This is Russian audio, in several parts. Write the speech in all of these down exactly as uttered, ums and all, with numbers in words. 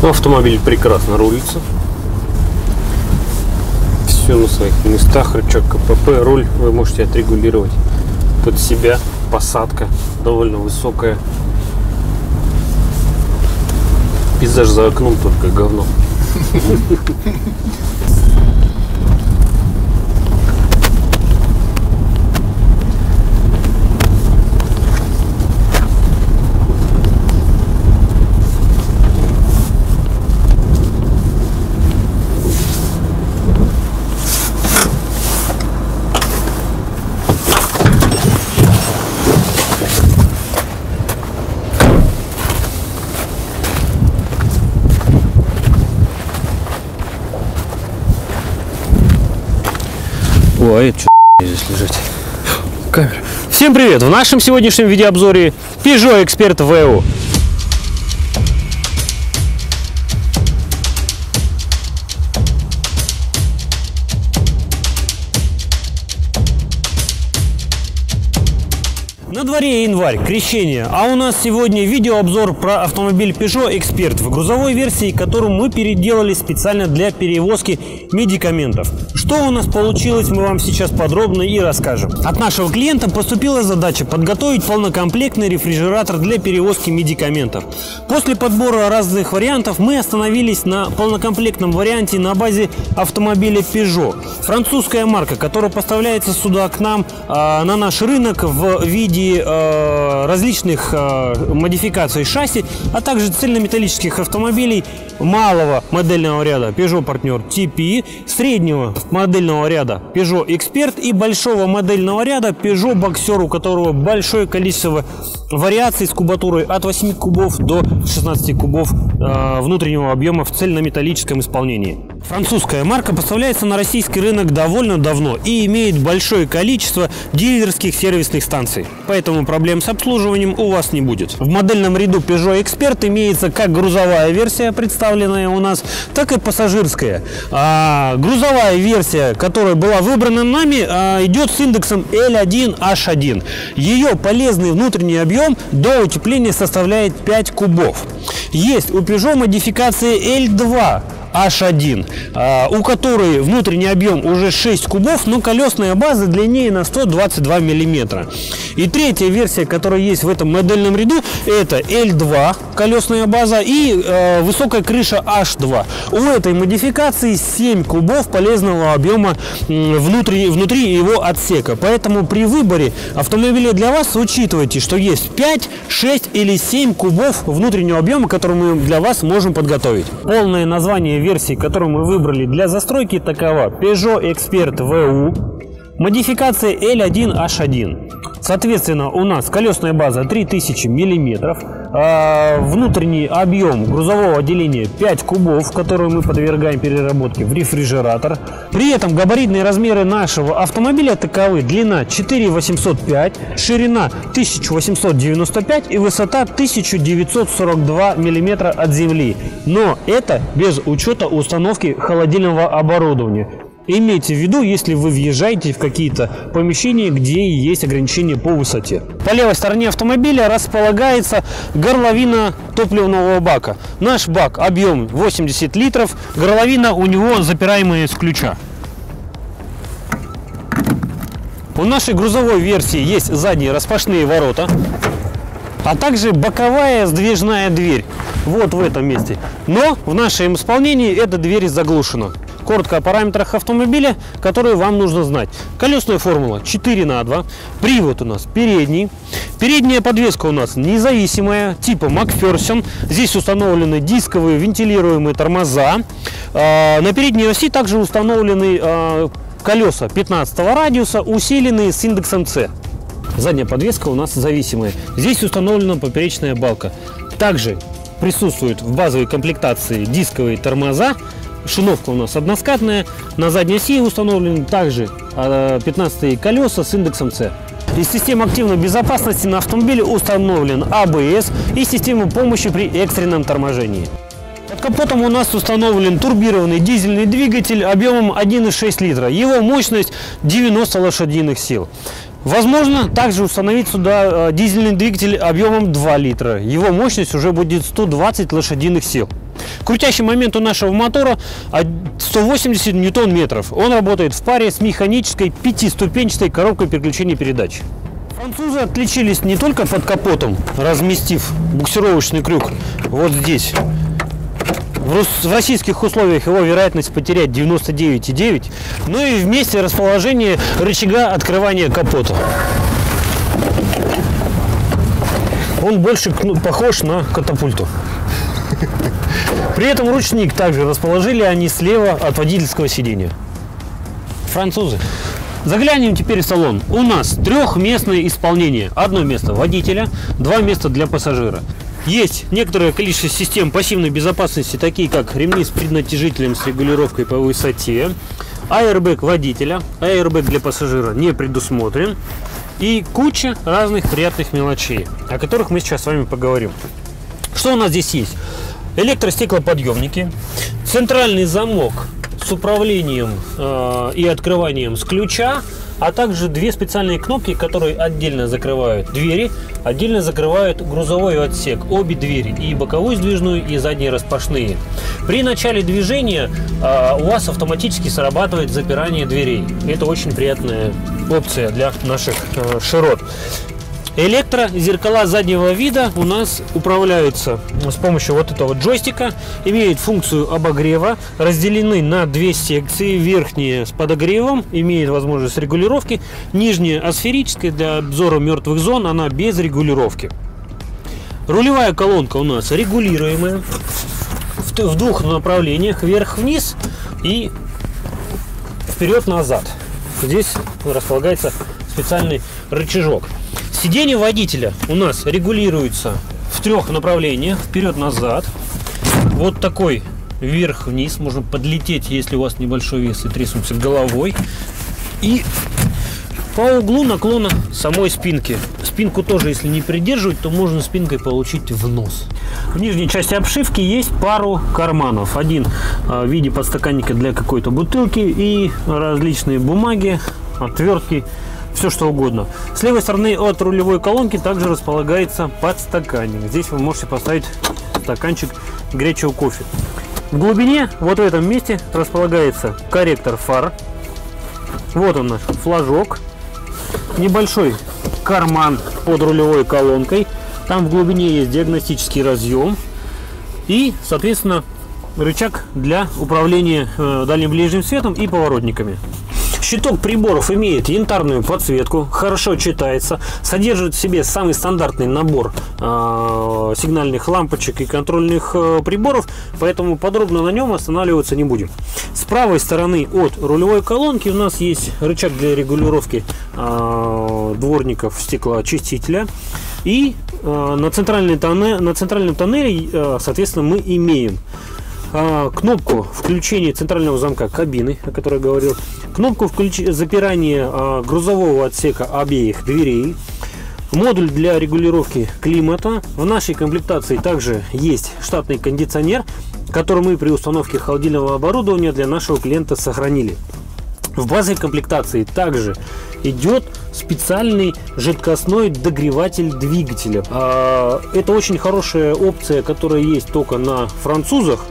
Автомобиль прекрасно рулится. Все на своих местах. Рычаг КПП, руль вы можете отрегулировать под себя. Посадка довольно высокая. Пейзаж за окном только говно. О, а это что здесь лежать? Камера. Всем привет! В нашем сегодняшнем видеообзоре Peugeot Expert ви ю. На дворе январь, крещение, а у нас сегодня видеообзор про автомобиль Peugeot Expert в грузовой версии, которую мы переделали специально для перевозки медикаментов. Что у нас получилось, мы вам сейчас подробно и расскажем. От нашего клиента поступила задача подготовить полнокомплектный рефрижератор для перевозки медикаментов. После подбора разных вариантов мы остановились на полнокомплектном варианте на базе автомобиля Peugeot. Французская марка, которая поставляется сюда к нам э, на наш рынок в виде различных модификаций шасси, а также цельнометаллических автомобилей малого модельного ряда Peugeot Partner ти пи, среднего модельного ряда Peugeot Expert и большого модельного ряда Peugeot Boxer, у которого большое количество вариаций с кубатурой от восьми кубов до шестнадцати кубов э, внутреннего объема в цельнометаллическом исполнении. Французская марка поставляется на российский рынок довольно давно и имеет большое количество дилерских сервисных станций, поэтому проблем с обслуживанием у вас не будет. В модельном ряду Peugeot Expert имеется как грузовая версия, представленная у нас, так и пассажирская. А грузовая версия, которая была выбрана нами, а, идет с индексом эл один аш один. Ее полезный внутренний объем до утепления составляет пять кубов. Есть у Peugeot модификация эл два аш один, у которой внутренний объем уже шесть кубов, но колесная база длиннее на сто двадцать два миллиметра. И третья версия, которая есть в этом модельном ряду, это эл два колесная база и э, высокая крыша аш два. У этой модификации семь кубов полезного объема э, внутри, внутри его отсека. Поэтому при выборе автомобиля для вас учитывайте, что есть пять, шесть или семь кубов внутреннего объема, который мы для вас можем подготовить. Полное название версии, которую мы выбрали для застройки, такова: Peugeot Expert ви ю, модификация эл один аш один. Соответственно, у нас колесная база три тысячи миллиметров, э, внутренний объем грузового отделения пять кубов, которые мы подвергаем переработке в рефрижератор. При этом габаритные размеры нашего автомобиля таковы: длина четыре тысячи восемьсот пять, ширина тысяча восемьсот девяносто пять и высота тысяча девятьсот сорок два миллиметра от земли. Но это без учета установки холодильного оборудования. Имейте в виду, если вы въезжаете в какие-то помещения, где есть ограничения по высоте. По левой стороне автомобиля располагается горловина топливного бака. Наш бак объем восемьдесят литров, горловина у него запираемая с ключа. У нашей грузовой версии есть задние распашные ворота, а также боковая сдвижная дверь вот в этом месте. Но в нашем исполнении эта дверь заглушена. Коротко о параметрах автомобиля, которые вам нужно знать. Колесная формула четыре на два, привод у нас передний, передняя подвеска у нас независимая, типа Макферсон. Здесь установлены дисковые вентилируемые тормоза. На передней оси также установлены колеса пятнадцатого радиуса, усиленные с индексом С. Задняя подвеска у нас зависимая. Здесь установлена поперечная балка. Также присутствуют в базовой комплектации дисковые тормоза. Шиновка у нас односкатная. На задней оси установлены также пятнадцатые колеса с индексом С. Из системы активной безопасности на автомобиле установлен а бэ эс и система помощи при экстренном торможении. Под капотом у нас установлен турбированный дизельный двигатель объемом один и шесть литра. Его мощность девяносто лошадиных сил. Возможно также установить сюда дизельный двигатель объемом два литра. Его мощность уже будет сто двадцать лошадиных сил. Крутящий момент у нашего мотора сто восемьдесят ньютон-метров. Он работает в паре с механической пятиступенчатой коробкой переключения передач. Французы отличились не только под капотом, разместив буксировочный крюк вот здесь. В российских условиях его вероятность потерять девяносто девять и девять, но и в месте расположения рычага открывания капота. Он больше похож на катапульту. При этом ручник также расположили они слева от водительского сидения. Французы. Заглянем теперь в салон. У нас трехместное исполнение. Одно место водителя, два места для пассажира. Есть некоторое количество систем пассивной безопасности, такие как ремни с преднатяжителем с регулировкой по высоте, аэрбэг водителя, аэрбэг для пассажира не предусмотрен, и куча разных приятных мелочей, о которых мы сейчас с вами поговорим. Что у нас здесь есть? Электростеклоподъемники, центральный замок с управлением э, и открыванием с ключа, а также две специальные кнопки, которые отдельно закрывают двери, отдельно закрывают грузовой отсек, обе двери, и боковую сдвижную, и задние распашные. При начале движения э, у вас автоматически срабатывает запирание дверей. Это очень приятная опция для наших э, широт. Электрозеркала заднего вида у нас управляются с помощью вот этого джойстика, имеют функцию обогрева, разделены на две секции. Верхняя с подогревом, имеет возможность регулировки, нижняя асферическая для обзора мертвых зон, она без регулировки. Рулевая колонка у нас регулируемая в двух направлениях, вверх-вниз и вперед-назад. Здесь располагается специальный рычажок. Сиденье водителя у нас регулируется в трех направлениях, вперед-назад. Вот такой вверх-вниз, можно подлететь, если у вас небольшой вес, и треснуться головой. И по углу наклона самой спинки. Спинку тоже, если не придерживать, то можно спинкой получить в нос. В нижней части обшивки есть пару карманов. Один в виде подстаканника для какой-то бутылки и различные бумаги, отвертки, все что угодно. С левой стороны от рулевой колонки также располагается подстаканник. Здесь вы можете поставить стаканчик горячего кофе. В глубине, вот в этом месте, располагается корректор фар. Вот он наш флажок. Небольшой карман под рулевой колонкой. Там в глубине есть диагностический разъем. И, соответственно, рычаг для управления э, дальним ближним светом и поворотниками. Щиток приборов имеет янтарную подсветку, хорошо читается, содержит в себе самый стандартный набор э, сигнальных лампочек и контрольных э, приборов, поэтому подробно на нем останавливаться не будем. С правой стороны от рулевой колонки у нас есть рычаг для регулировки э, дворников стеклоочистителя. И э, на, центральной тоне, на центральном тоннеле, э, соответственно, мы имеем кнопку включения центрального замка кабины, о которой я говорил, кнопку включ... запирания а, грузового отсека обеих дверей, модуль для регулировки климата. В нашей комплектации также есть штатный кондиционер, который мы при установке холодильного оборудования для нашего клиента сохранили. В базовой комплектации также идет специальный жидкостной догреватель двигателя. А, это очень хорошая опция, которая есть только на французах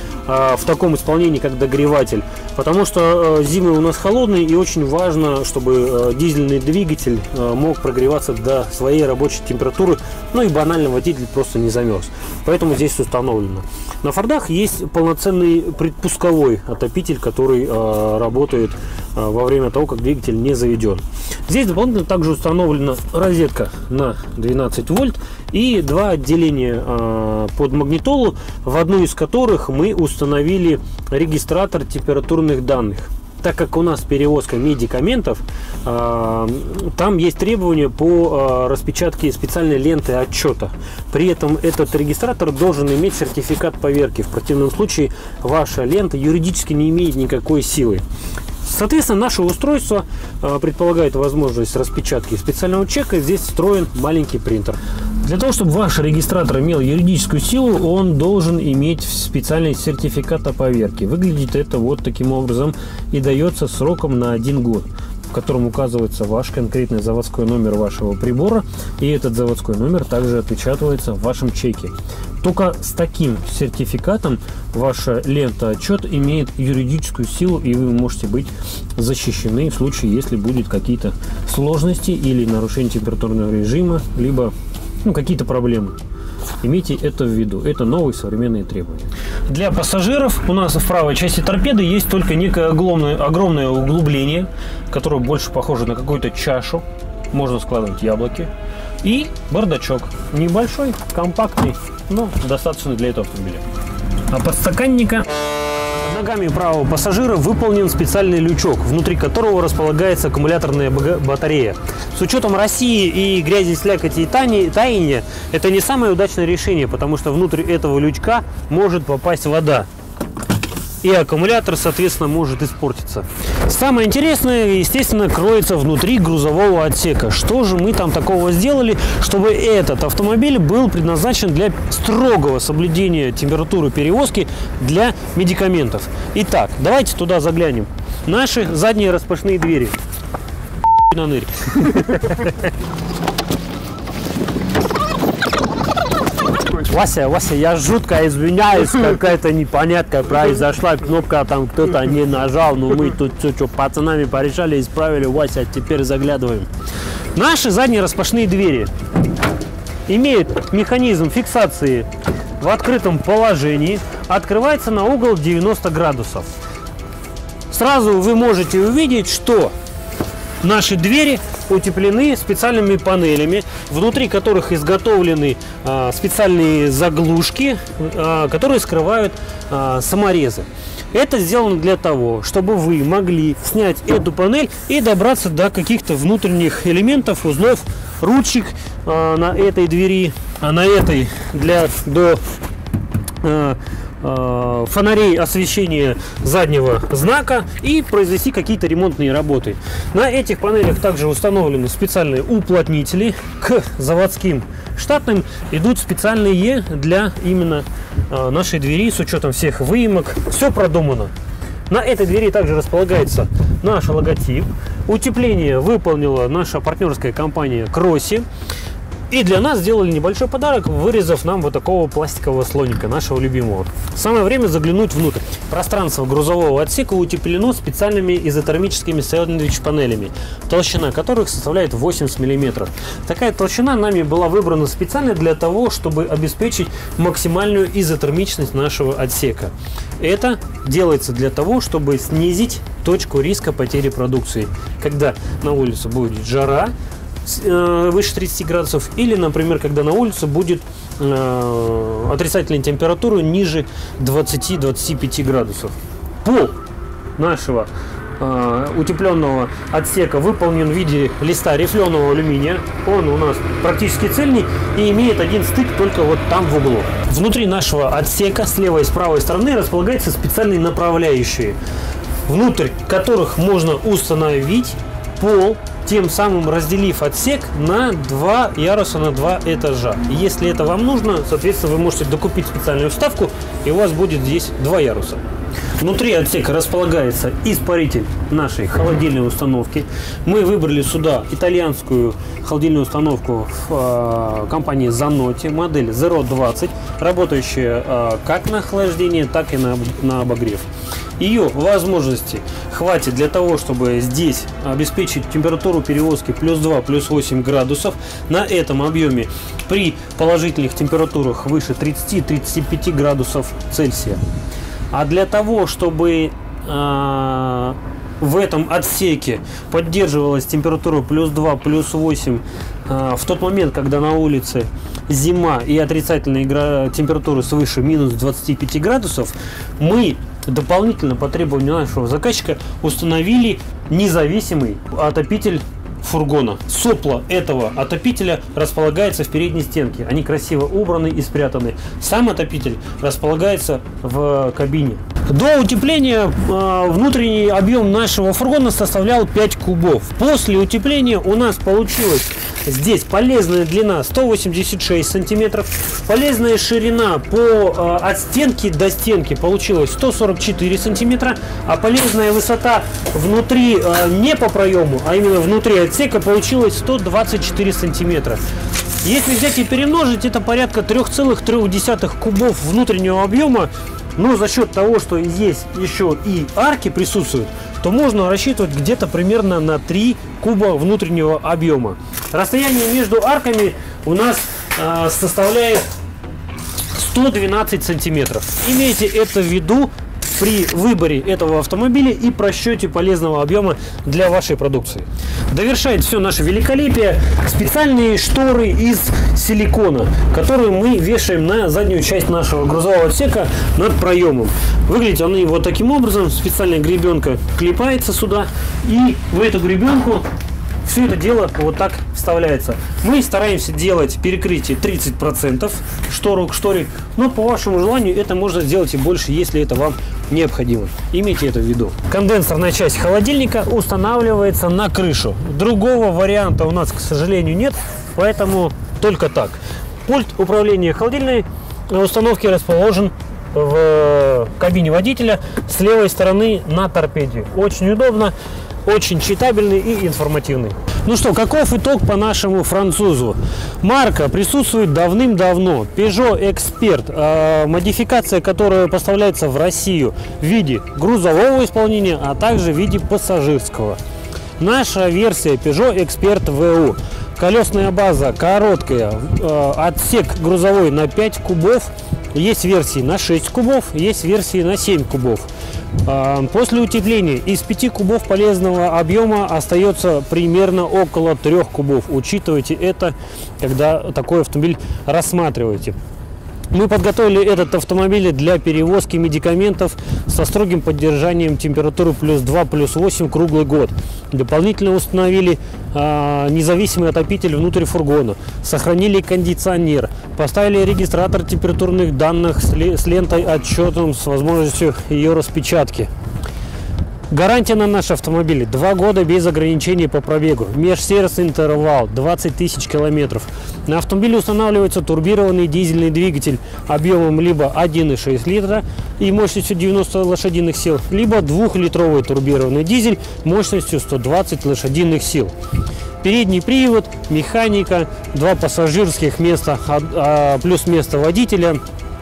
в таком исполнении, как догреватель, потому что зимы у нас холодные, и очень важно, чтобы дизельный двигатель мог прогреваться до своей рабочей температуры, ну и банально водитель просто не замерз. Поэтому здесь установлено. На Фордах есть полноценный предпусковой отопитель, который работает во время того, как двигатель не заведен. Здесь дополнительно также установлена розетка на двенадцать вольт и два отделения под магнитолу, в одну из которых мы установили регистратор температурных данных. Так как у нас перевозка медикаментов, э, там есть требования по э, распечатке специальной ленты отчета. При этом этот регистратор должен иметь сертификат поверки. В противном случае ваша лента юридически не имеет никакой силы. Соответственно, наше устройство э, предполагает возможность распечатки специального чека. Здесь встроен маленький принтер. Для того, чтобы ваш регистратор имел юридическую силу, он должен иметь специальный сертификат о поверке. Выглядит это вот таким образом и дается сроком на один год. в котором указывается ваш конкретный заводской номер вашего прибора, и этот заводской номер также отпечатывается в вашем чеке. Только с таким сертификатом ваша лента отчет имеет юридическую силу, и вы можете быть защищены в случае, если будут какие-то сложности или нарушение температурного режима, либо ну, какие-то проблемы. Имейте это в виду. Это новые современные требования. Для пассажиров у нас в правой части торпеды есть только некое огромное, огромное углубление, которое больше похоже на какую-то чашу. Можно складывать яблоки. И бардачок. Небольшой, компактный, но достаточно для этого автомобиля. А подстаканника под ногами правого пассажира выполнен специальный лючок, внутри которого располагается аккумуляторная батарея. С учетом России и грязи, слякоти и таяния, это не самое удачное решение, потому что внутрь этого лючка может попасть вода. И аккумулятор, соответственно, может испортиться. Самое интересное, естественно, кроется внутри грузового отсека. Что же мы там такого сделали, чтобы этот автомобиль был предназначен для строгого соблюдения температуры перевозки для медикаментов? Итак, давайте туда заглянем. Наши задние распашные двери. На нырь. Вася, Вася, я жутко извиняюсь, какая-то непонятка произошла, кнопка там кто-то не нажал, но мы тут все, что пацанами порешали, исправили. Вася, теперь заглядываем. Наши задние распашные двери имеют механизм фиксации в открытом положении, открывается на угол девяносто градусов. Сразу вы можете увидеть, что наши двери утеплены специальными панелями, внутри которых изготовлены а, специальные заглушки, а, которые скрывают а, саморезы. Это сделано для того, чтобы вы могли снять эту панель и добраться до каких-то внутренних элементов, узлов, ручек а, на этой двери, а на этой для до а, фонарей освещения заднего знака и произвести какие-то ремонтные работы. На этих панелях также установлены специальные уплотнители. К заводским штатным идут специальные для именно нашей двери с учетом всех выемок. Все продумано. На этой двери также располагается наш логотип. Утепление выполнила наша партнерская компания Кросси. И для нас сделали небольшой подарок, вырезав нам вот такого пластикового слоника, нашего любимого. Самое время заглянуть внутрь. Пространство грузового отсека утеплено специальными изотермическими сэндвич-панелями, толщина которых составляет восемьдесят миллиметров. Такая толщина нами была выбрана специально для того, чтобы обеспечить максимальную изотермичность нашего отсека. Это делается для того, чтобы снизить точку риска потери продукции. Когда на улице будет жара, выше тридцати градусов, или, например, когда на улице будет э, отрицательная температура ниже двадцати-двадцати пяти градусов. Пол нашего э, утепленного отсека выполнен в виде листа рифленого алюминия. Он у нас практически цельный и имеет один стык только вот там в углу. Внутри нашего отсека с левой и с правой стороны располагаются специальные направляющие, внутрь которых можно установить пол, тем самым разделив отсек на два яруса, на два этажа. Если это вам нужно, соответственно, вы можете докупить специальную вставку, и у вас будет здесь два яруса. Внутри отсека располагается испаритель нашей холодильной установки. Мы выбрали сюда итальянскую холодильную установку в э, компании Zanotti, модель зеро двадцать, работающая э, как на охлаждение, так и на, на обогрев. Ее возможности хватит для того, чтобы здесь обеспечить температуру перевозки плюс два, плюс восемь градусов на этом объеме при положительных температурах выше тридцати-тридцати пяти градусов Цельсия. А для того, чтобы э, в этом отсеке поддерживалась температура плюс два, плюс восемь э, в тот момент, когда на улице зима и отрицательная температура свыше минус двадцати пяти градусов, мы дополнительно по требованию нашего заказчика установили независимый отопитель фургона. Сопла этого отопителя располагается в передней стенке. Они красиво убраны и спрятаны. Сам отопитель располагается в кабине. До утепления э, внутренний объем нашего фургона составлял пять кубов. После утепления у нас получилось здесь полезная длина сто восемьдесят шесть сантиметров, полезная ширина по э, от стенки до стенки получилось сто сорок четыре сантиметра, а полезная высота внутри, э, не по проему, а именно внутри отсека получилось сто двадцать четыре сантиметра. Если взять и перемножить, это порядка три целых три десятых кубов внутреннего объема. Но за счет того, что здесь еще и арки присутствуют, то можно рассчитывать где-то примерно на три куба внутреннего объема. Расстояние между арками у нас э, составляет сто двенадцать сантиметров. Имейте это в виду при выборе этого автомобиля и просчете полезного объема для вашей продукции. Довершает все наше великолепие специальные шторы из силикона, которые мы вешаем на заднюю часть нашего грузового отсека над проемом. Выглядят они вот таким образом. Специальная гребенка клепается сюда, и в эту гребенку все это дело вот так вставляется. Мы стараемся делать перекрытие тридцать процентов штору к шторе, но по вашему желанию это можно сделать и больше, если это вам необходимо. Имейте это в виду. Конденсорная часть холодильника устанавливается на крышу. Другого варианта у нас, к сожалению, нет, поэтому только так. Пульт управления холодильной установки расположен в кабине водителя с левой стороны на торпеде. Очень удобно, очень читабельный и информативный. Ну что, каков итог по нашему французу? Марка присутствует давным-давно. Peugeot Expert, э, модификация, которая поставляется в Россию в виде грузового исполнения, а также в виде пассажирского. Наша версия Peugeot Expert ви ю. Колесная база короткая, э, отсек грузовой на пять кубов. Есть версии на шесть кубов, есть версии на семь кубов. После утепления из пяти кубов полезного объема остается примерно около трёх кубов. Учитывайте это, когда такой автомобиль рассматриваете. Мы подготовили этот автомобиль для перевозки медикаментов со строгим поддержанием температуры плюс два, плюс восемь круглый год. Дополнительно установили э, независимый отопитель внутрь фургона, сохранили кондиционер, поставили регистратор температурных данных с, с лентой отчетом с возможностью ее распечатки. Гарантия на наш автомобиль два года без ограничений по пробегу. Межсервисный интервал двадцать тысяч километров. На автомобиле устанавливается турбированный дизельный двигатель объемом либо один и шесть литра и мощностью девяносто лошадиных сил, либо двухлитровый турбированный дизель мощностью сто двадцать лошадиных сил. Передний привод, механика, два пассажирских места плюс место водителя.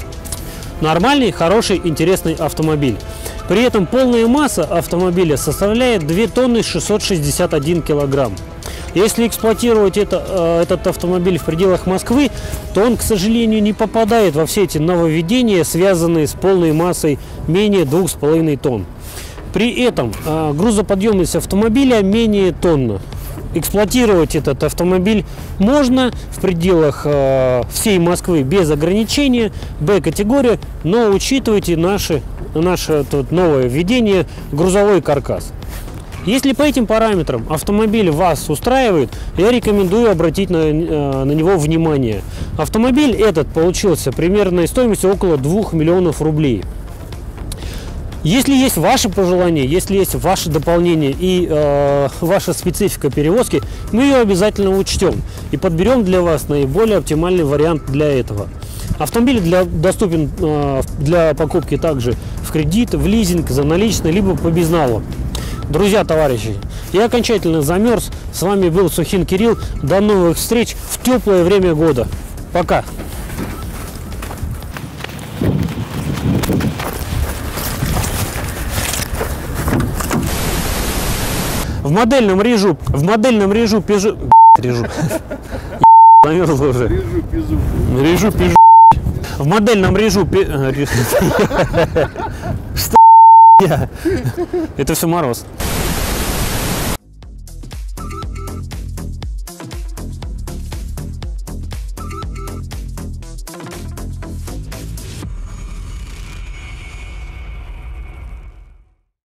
Нормальный, хороший, интересный автомобиль. При этом полная масса автомобиля составляет две тонны шестьсот шестьдесят один килограмм. Если эксплуатировать это, этот автомобиль в пределах Москвы, то он, к сожалению, не попадает во все эти нововведения, связанные с полной массой менее двух с половиной тонн. При этом грузоподъемность автомобиля менее тонны. Эксплуатировать этот автомобиль можно в пределах э, всей Москвы без ограничения, Б-категория, но учитывайте наши, наше тут новое введение грузовой каркас. Если по этим параметрам автомобиль вас устраивает, я рекомендую обратить на, э, на него внимание. Автомобиль этот получился примерной стоимостью около двух миллионов рублей. Если есть ваши пожелания, если есть ваше дополнение и э, ваша специфика перевозки, мы ее обязательно учтем и подберем для вас наиболее оптимальный вариант для этого. Автомобиль для, доступен э, для покупки также в кредит, в лизинг, за наличные, либо по безналу. Друзья, товарищи, я окончательно замерз. С вами был Сухин Кирилл. До новых встреч в теплое время года. Пока! В модельном режу, в модельном режу Peugeot, режу, замерз уже. Режу пизу. Режу пижу. В модельном режу, что? Это все мороз.